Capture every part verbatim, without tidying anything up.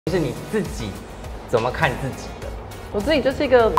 就是你自己怎么看自己的？ 我自己就是一个，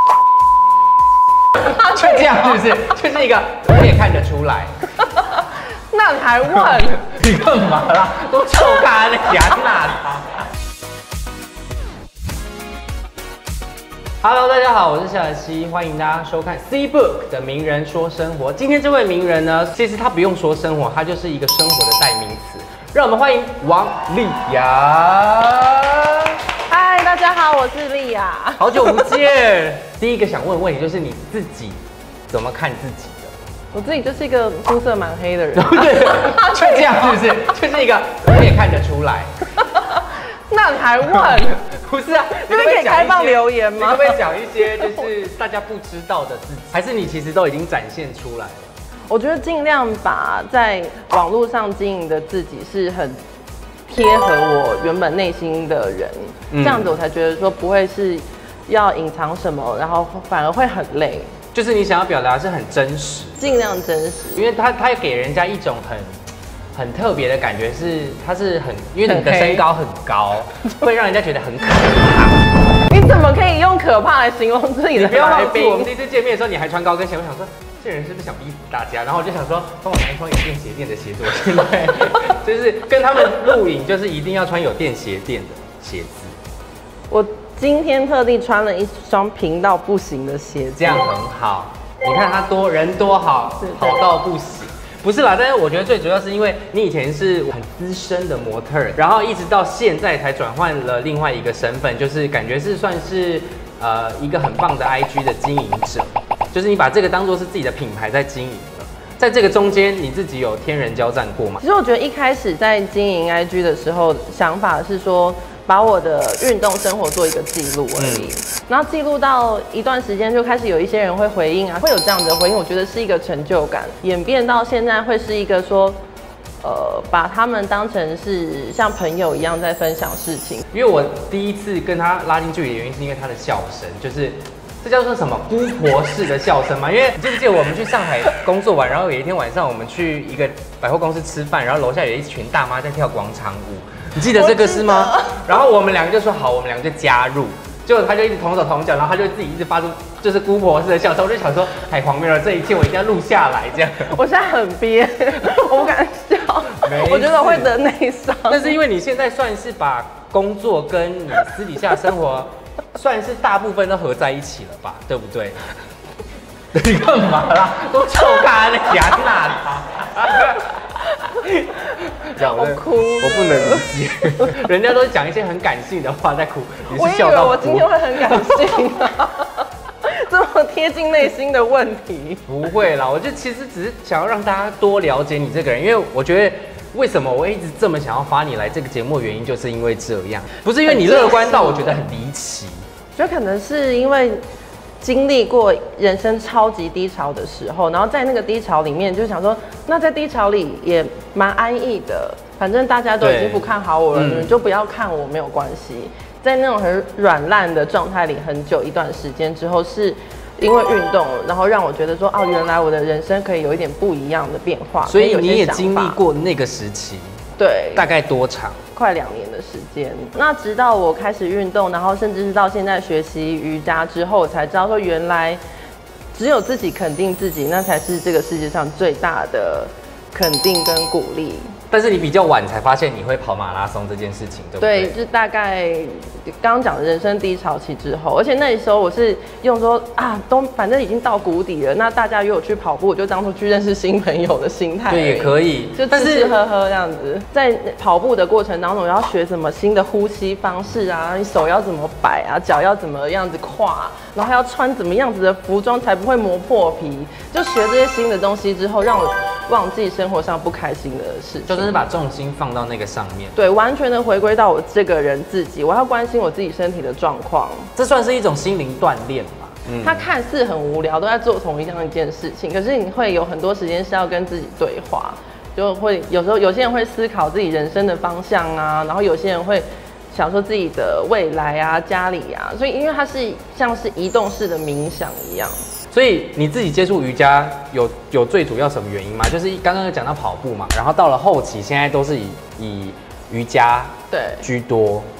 就这样是不是？就是一个，我也看得出来。 那你还问？ 你干嘛啦？都臭咖的牙那他。Hello， 大家好，我是小西，欢迎大家收看 C Book 的名人说生活。今天这位名人呢，其实他不用说生活，他就是一个生活的代名词。让我们欢迎王丽雅。 嗨，大家好，我是丽雅。 好久不见。第一个想问的问题就是你自己怎么看自己的？ 我自己就是一个肤色蛮黑的人。 对，就这样是不是？就是一个，我也看得出来。 那你还问？ 不是啊， 这边可以开放留言吗？ 你可不可以讲一些就是大家不知道的自己？还是你其实都已经展现出来了？ 我觉得尽量把在网络上经营的自己是很贴合我原本内心的人，嗯、这样子我才觉得说不会是要隐藏什么，然后反而会很累。 就是你想要表达是很真实， 尽量真实， 因为他他给人家一种很。很特别的感觉是，它是很，因为你的身高很高，会让人家觉得很可怕。 你怎么可以用可怕来形容自己的来宾？ 你不要忘记，我们第一次见面的时候，你还穿高跟鞋，我想说这人是不是想逼死大家？然后我就想说，帮我拿一双有垫鞋垫的鞋子。我现在就是跟他们录影，就是一定要穿有垫鞋垫的鞋子。 我今天特地穿了一双平到不行的鞋子， 这样很好。你看他多人多好，好到不行。不是啦，但是我觉得最主要是因为你以前是很资深的模特，然后一直到现在才转换了另外一个身份，就是感觉是算是呃一个很棒的 I G 的经营者，就是你把这个当作是自己的品牌在经营了。在这个中间，你自己有天人交战过吗？ 其实我觉得一开始在经营 I G 的时候，想法是说把我的运动生活做一个记录而已。嗯然后记录到一段时间，就开始有一些人会回应啊，会有这样的回应，我觉得是一个成就感。演变到现在会是一个说，呃，把他们当成是像朋友一样在分享事情。 因为我第一次跟他拉近距离的原因，是因为他的笑声，就是这叫做什么姑婆式的笑声嘛。因为你记不记得我们去上海工作完，然后有一天晚上我们去一个百货公司吃饭，然后楼下有一群大妈在跳广场舞，你记得这个是吗？然后我们两个就说好，我们两个就加入。结果他就一直同手同脚，然后他就自己一直发出就是姑婆式的笑声，我就想说太荒谬了，这一切我一定要录下来，这样。 我现在很憋，我不敢笑，我觉得我会得内伤。 但是因为你现在算是把工作跟你私底下生活，算是大部分都合在一起了吧，对不对？你干嘛啦？都臭咖的牙那他。这样我哭， 我不能理解，人家都讲一些很感性的话在哭，你是笑到哭。 我以为我今天会很感性啊，这么贴近内心的问题。 不会啦，我就其实只是想要让大家多了解你这个人，因为我觉得为什么我一直这么想要发你来这个节目的原因，就是因为这样，不是因为你乐观到我觉得很离奇， 就可能是因为。经历过人生超级低潮的时候，然后在那个低潮里面，就想说，那在低潮里也蛮安逸的，反正大家都已经不看好我了，你们就不要看我，没有关系。在那种很软烂的状态里很久一段时间之后，是因为运动，然后让我觉得说，哦，原来我的人生可以有一点不一样的变化。 所以你也经历过那个时期， 对， 大概多长？ 快两年的时间，那直到我开始运动，然后甚至是到现在学习瑜伽之后，我才知道说原来只有自己肯定自己，那才是这个世界上最大的肯定跟鼓励。 但是你比较晚才发现你会跑马拉松这件事情，对不对？ 对，就大概刚刚讲的人生低潮期之后，而且那时候我是用说啊，都反正已经到谷底了，那大家约我去跑步，我就当初去认识新朋友的心态。 对，也可以， 就吃吃喝喝这样子。在跑步的过程当中，要学什么新的呼吸方式啊，你手要怎么摆啊，脚要怎么样子跨，然后还要穿怎么样子的服装才不会磨破皮。就学这些新的东西之后，让我忘记生活上不开心的事情， 就是把重心放到那个上面。 对，完全的回归到我这个人自己，我要关心我自己身体的状况。 这算是一种心灵锻炼吧。 嗯，它看似很无聊，都在做同一样一件事情，可是你会有很多时间是要跟自己对话，就会有时候有些人会思考自己人生的方向啊，然后有些人会想说自己的未来啊、家里啊，所以因为它是像是移动式的冥想一样。 所以你自己接触瑜伽有有最主要什么原因吗？就是刚刚有讲到跑步嘛，然后到了后期，现在都是以以瑜伽对居多。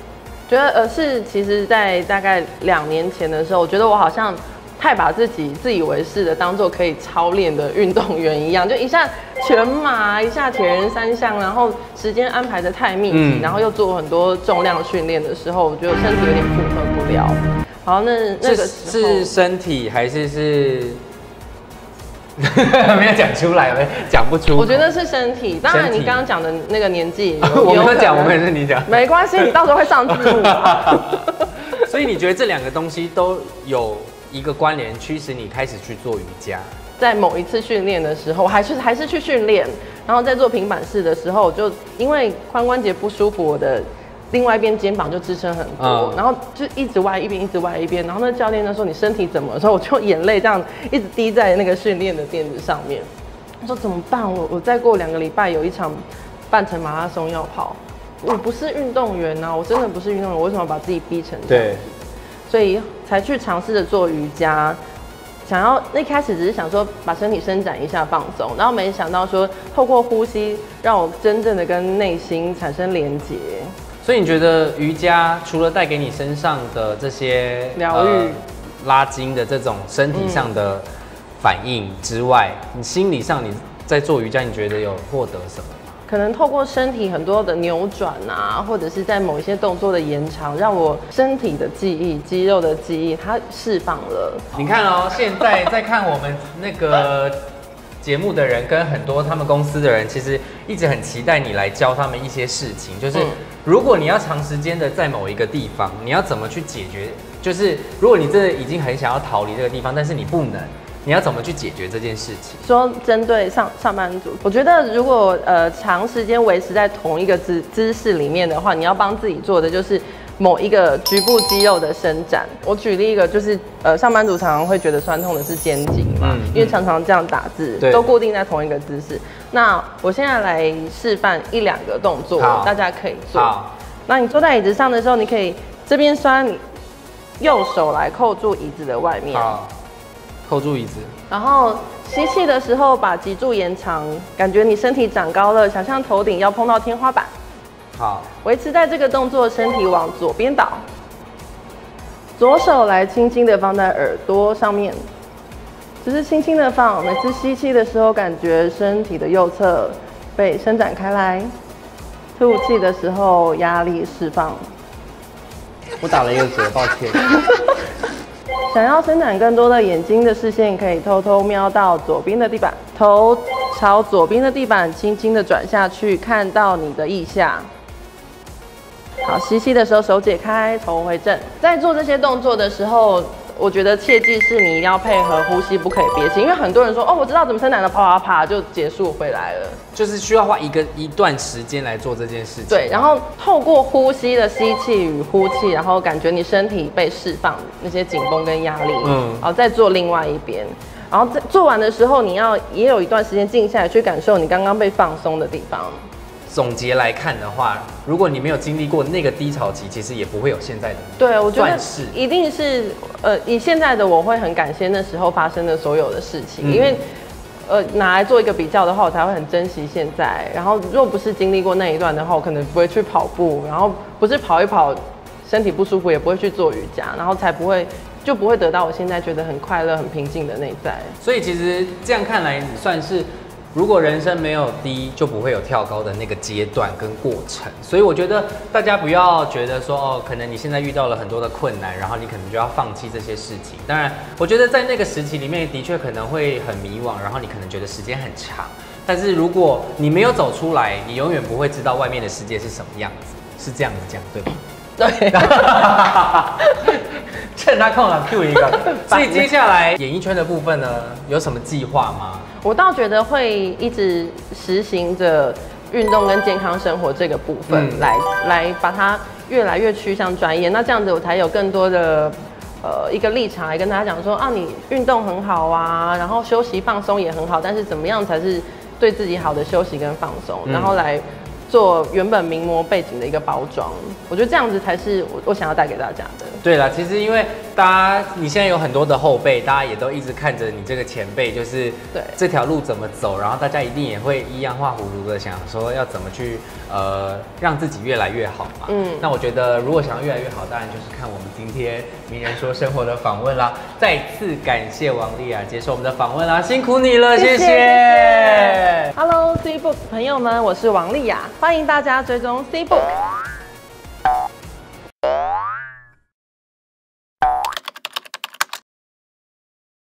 觉得呃是，其实，在大概两年前的时候，我觉得我好像太把自己自以为是的当做可以操练的运动员一样，就一下全马，一下铁人三项，然后时间安排的太密集，嗯、然后又做很多重量训练的时候，我觉得身体有点负荷不了。好，那那个时候是身体还是是？没有讲出来，没讲不出。 我觉得是身体，当然你刚刚讲的那个年纪， 我没有讲，我们也是你讲， 没关系，你到时候会上字幕。 所以你觉得这两个东西都有一个关联，驱使你开始去做瑜伽？ 在某一次训练的时候，还是还是去训练，然后在做平板式的时候，就因为髋关节不舒服，我的另外一边肩膀就支撑很多，嗯、然后就一直歪一边，一直歪一边。然后那教练就说：“你身体怎么了？”时候我就眼泪这样一直滴在那个训练的垫子上面。他说：“怎么办？我我再过两个礼拜有一场半程马拉松要跑，我不是运动员啊，我真的不是运动员，我为什么要把自己逼成这样？”对，所以才去尝试着做瑜伽。想要一开始只是想说把身体伸展一下放松，然后没想到说透过呼吸让我真正的跟内心产生连结。 所以你觉得瑜伽除了带给你身上的这些疗愈、呃、 拉筋的这种身体上的反应之外，嗯、你心理上你在做瑜伽，你觉得有获得什么吗？ 可能透过身体很多的扭转啊，或者是在某一些动作的延长，让我身体的记忆、肌肉的记忆它释放了。 你看哦，现在在看我们那个节目的人跟很多他们公司的人，其实一直很期待你来教他们一些事情。就是如果你要长时间的在某一个地方，你要怎么去解决？就是如果你真的已经很想要逃离这个地方，但是你不能，你要怎么去解决这件事情？ 说针对上上班族，我觉得如果呃长时间维持在同一个姿姿势里面的话，你要帮自己做的就是某一个局部肌肉的伸展。我举例一个，就是呃，上班族常常会觉得酸痛的是肩颈嘛，嗯、因为常常这样打字，都固定在同一个姿势。那我现在来示范一两个动作，大家可以做。好，那你坐在椅子上的时候，你可以这边酸，你右手来扣住椅子的外面， 好，扣住椅子， 然后吸气的时候把脊柱延长，感觉你身体长高了，想象头顶要碰到天花板。 好， 维持在这个动作，身体往左边倒，左手来轻轻的放在耳朵上面，只是轻轻的放。每次吸气的时候，感觉身体的右侧被伸展开来；吐气的时候，压力释放。 我打了一个嗝，抱歉。 想要伸展更多的眼睛的视线，可以偷偷瞄到左边的地板，头朝左边的地板轻轻的转下去，看到你的腋下。好，吸气的时候手解开，头回正。在做这些动作的时候，我觉得切记是你一定要配合呼吸，不可以憋气，因为很多人说哦，我知道怎么伸展了，啪啪啪就结束回来了， 就是需要花一个一段时间来做这件事情。 对，然后透过呼吸的吸气与呼气，然后感觉你身体被释放那些紧绷跟压力，嗯，然后再做另外一边。然后在做完的时候，你要也有一段时间静下来，去感受你刚刚被放松的地方。 总结来看的话，如果你没有经历过那个低潮期，其实也不会有现在的。 对，我觉得一定是呃，以现在的我会很感谢那时候发生的所有的事情，嗯、因为呃拿来做一个比较的话，我才会很珍惜现在。然后如果不是经历过那一段的话，我可能不会去跑步，然后不是跑一跑身体不舒服，也不会去做瑜伽，然后才不会。就不会得到我现在觉得很快乐、很平静的内在。 所以其实这样看来，你算是如果人生没有低，就不会有跳高的那个阶段跟过程。所以我觉得大家不要觉得说哦，可能你现在遇到了很多的困难，然后你可能就要放弃这些事情。当然，我觉得在那个时期里面，的确可能会很迷惘，然后你可能觉得时间很长。但是如果你没有走出来，你永远不会知道外面的世界是什么样子。是这样子讲对吗？ 对。 趁他空了 Q 一个，所以接下来演艺圈的部分呢，有什么计划吗？ 我倒觉得会一直实行着运动跟健康生活这个部分，嗯、来来把它越来越趋向专业。那这样子我才有更多的呃一个立场来跟大家讲说啊，你运动很好啊，然后休息放松也很好，但是怎么样才是对自己好的休息跟放松，嗯、然后来做原本名模背景的一个包装。我觉得这样子才是我我想要带给大家的。 对了，其实因为大家你现在有很多的后辈，大家也都一直看着你这个前辈，就是对这条路怎么走，然后大家一定也会依样画葫芦的想说要怎么去呃让自己越来越好嘛。嗯，那我觉得如果想要越来越好，当然就是看我们今天名人说生活的访问啦。再次感谢王丽雅接受我们的访问啦，辛苦你了，谢谢。谢谢 Hello C Book 朋友们，我是王丽雅，欢迎大家追踪 C Book。